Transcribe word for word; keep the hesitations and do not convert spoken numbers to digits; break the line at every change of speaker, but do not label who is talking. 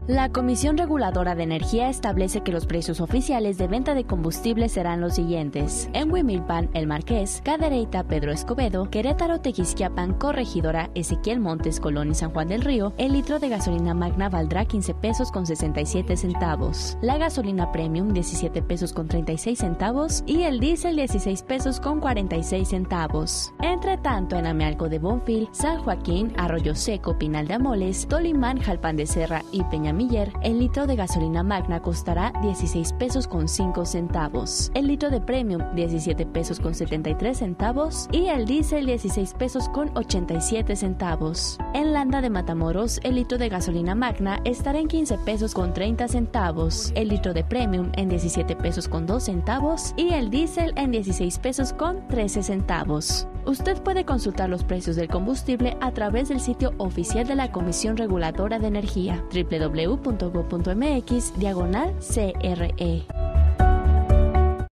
La Comisión Reguladora de Energía establece que los precios oficiales de venta de combustible serán los siguientes: en Huimilpan, El Marqués, Cadereyta, Pedro Escobedo, Querétaro, Tequisquiapan, Corregidora, Ezequiel Montes, Colón y San Juan del Río, el litro de gasolina magna valdrá quince pesos con sesenta y siete centavos, la gasolina premium diecisiete pesos con treinta y seis centavos y el diésel dieciséis pesos con cuarenta y seis centavos. Entre tanto, en Amealco de Bonfil, San Joaquín, Arroyo Seco, Pinal de Amoles, Tolimán, Jalpan de Serra y Peñamiller, el litro de gasolina magna costará dieciséis pesos con cinco centavos, el litro de premium diecisiete pesos con setenta y tres centavos y el diésel dieciséis pesos con ochenta y siete centavos. En Landa de Matamoros, el litro de gasolina magna estará en quince pesos con treinta centavos, el litro de premium en diecisiete pesos con dos centavos y el diésel en dieciséis pesos con trece centavos. Usted puede consultar los precios del combustible a través del sitio oficial de la Comisión Reguladora de Energía, doble u doble u doble u punto gob punto eme equis diagonal C R E.